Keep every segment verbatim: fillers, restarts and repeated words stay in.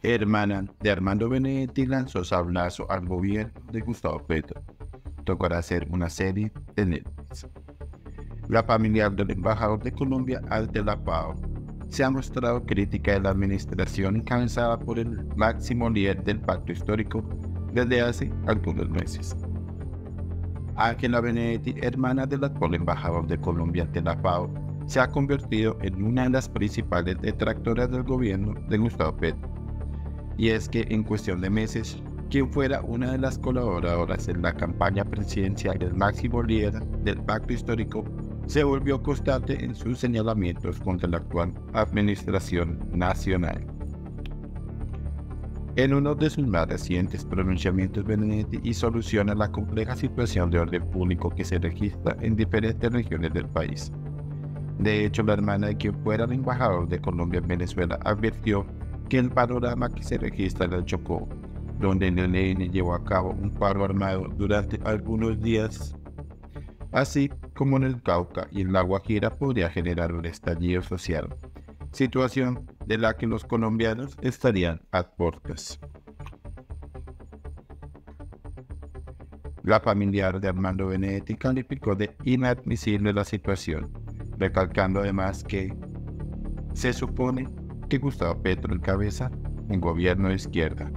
hermana de Armando Benedetti, lanzó sablazo al gobierno de Gustavo Petro. Tocará hacer una serie de Netflix. La familiar del embajador de Colombia ante la FAO se ha mostrado crítica de la administración encabezada por el máximo líder del pacto histórico desde hace algunos meses. Ángela Benedetti, hermana del actual embajador de Colombia ante la FAO, se ha convertido en una de las principales detractoras del gobierno de Gustavo Petro. Y es que en cuestión de meses, quien fuera una de las colaboradoras en la campaña presidencial del máximo líder del pacto histórico, se volvió constante en sus señalamientos contra la actual administración nacional. En uno de sus más recientes pronunciamientos, Benedetti hizo alusión a la compleja situación de orden público que se registra en diferentes regiones del país. De hecho, la hermana de quien fuera el embajador de Colombia en Venezuela advirtió que el panorama que se registra en el Chocó, donde el E L N llevó a cabo un paro armado durante algunos días, así como en el Cauca y en La Guajira, podría generar un estallido social, situación de la que los colombianos estarían a puertas. La familiar de Armando Benedetti calificó de inadmisible la situación, recalcando además que se supone que Gustavo Petro encabeza un gobierno de izquierda.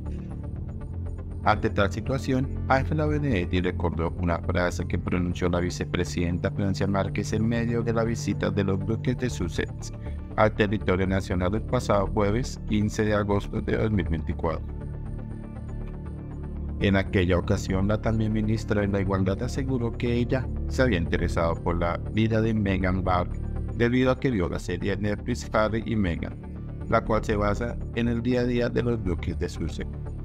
Ante tal situación, Ángela Benedetti recordó una frase que pronunció la vicepresidenta Francia Márquez en medio de la visita de los duques de Sussex al territorio nacional el pasado jueves quince de agosto de dos mil veinticuatro. En aquella ocasión, la también ministra de la Igualdad aseguró que ella se había interesado por la vida de Meghan Markle debido a que vio la serie de Netflix Harry y Meghan, la cual se basa en el día a día de los duques de Sussex.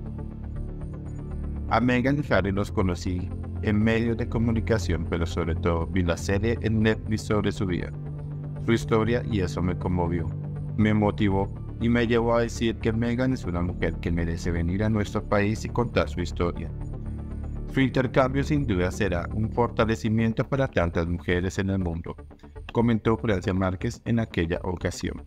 A Meghan y Harry los conocí en medios de comunicación, pero sobre todo vi la serie en Netflix sobre su vida, su historia, y eso me conmovió, me motivó y me llevó a decir que Meghan es una mujer que merece venir a nuestro país y contar su historia. Su intercambio sin duda será un fortalecimiento para tantas mujeres en el mundo, comentó Francia Márquez en aquella ocasión.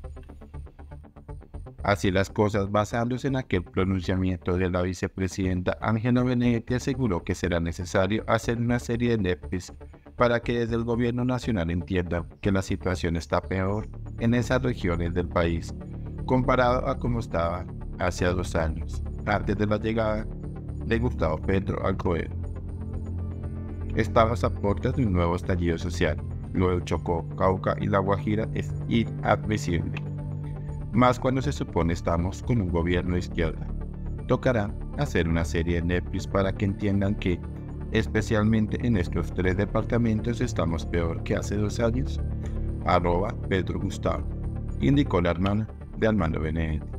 Así las cosas, basándose en aquel pronunciamiento de la vicepresidenta, Ángela Benedetti aseguró que será necesario hacer una serie de Netflix para que desde el gobierno nacional entiendan que la situación está peor en esas regiones del país, comparado a como estaba hace dos años, antes de la llegada de Gustavo Petro al poder. Estamos a puertas de un nuevo estallido social. Lo del Chocó, Cauca y La Guajira es inadmisible, más cuando se supone estamos con un gobierno de izquierda. Tocará hacer una serie de Netflix para que entiendan que, especialmente en estos tres departamentos, estamos peor que hace dos años. Arroba Pedro Gustavo, indicó la hermana de Armando Benedetti.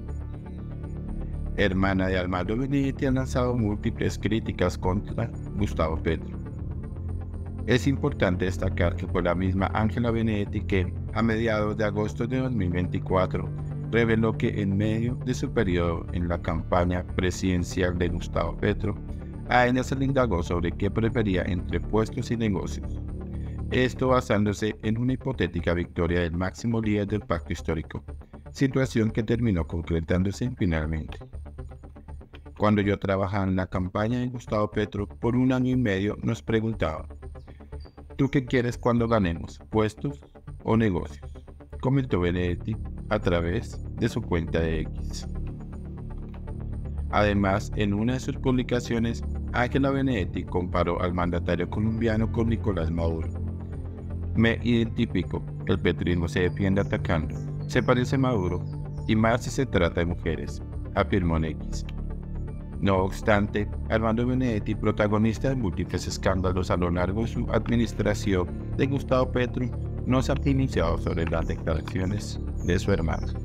Hermana de Armando Benedetti ha lanzado múltiples críticas contra Gustavo Petro. Es importante destacar que fue la misma Ángela Benedetti que, a mediados de agosto de dos mil veinticuatro, reveló que en medio de su periodo en la campaña presidencial de Gustavo Petro, a ella se le indagó sobre qué prefería entre puestos y negocios. Esto basándose en una hipotética victoria del máximo líder del pacto histórico, situación que terminó concretándose finalmente. Cuando yo trabajaba en la campaña de Gustavo Petro por un año y medio, nos preguntaban: ¿tú qué quieres cuando ganemos, puestos o negocios?, comentó Benedetti a través de su cuenta de X. Además, en una de sus publicaciones, Ángela Benedetti comparó al mandatario colombiano con Nicolás Maduro. Me identifico, el petrismo se defiende atacando, se parece a Maduro, y más si se trata de mujeres, afirmó en X. No obstante, Armando Benedetti, protagonista de múltiples escándalos a lo largo de su administración de Gustavo Petro, no se ha pronunciado sobre las declaraciones de su hermana.